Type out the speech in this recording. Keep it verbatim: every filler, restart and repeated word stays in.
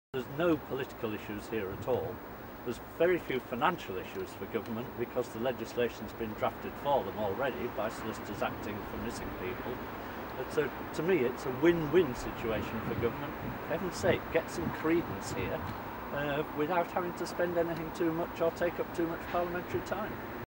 There's no political issues here at all. There's very few financial issues for government because the legislation's been drafted for them already by solicitors acting for missing people. But so, to me, it's a win-win situation for government. For heaven's sake, get some credence here uh, without having to spend anything too much or take up too much parliamentary time.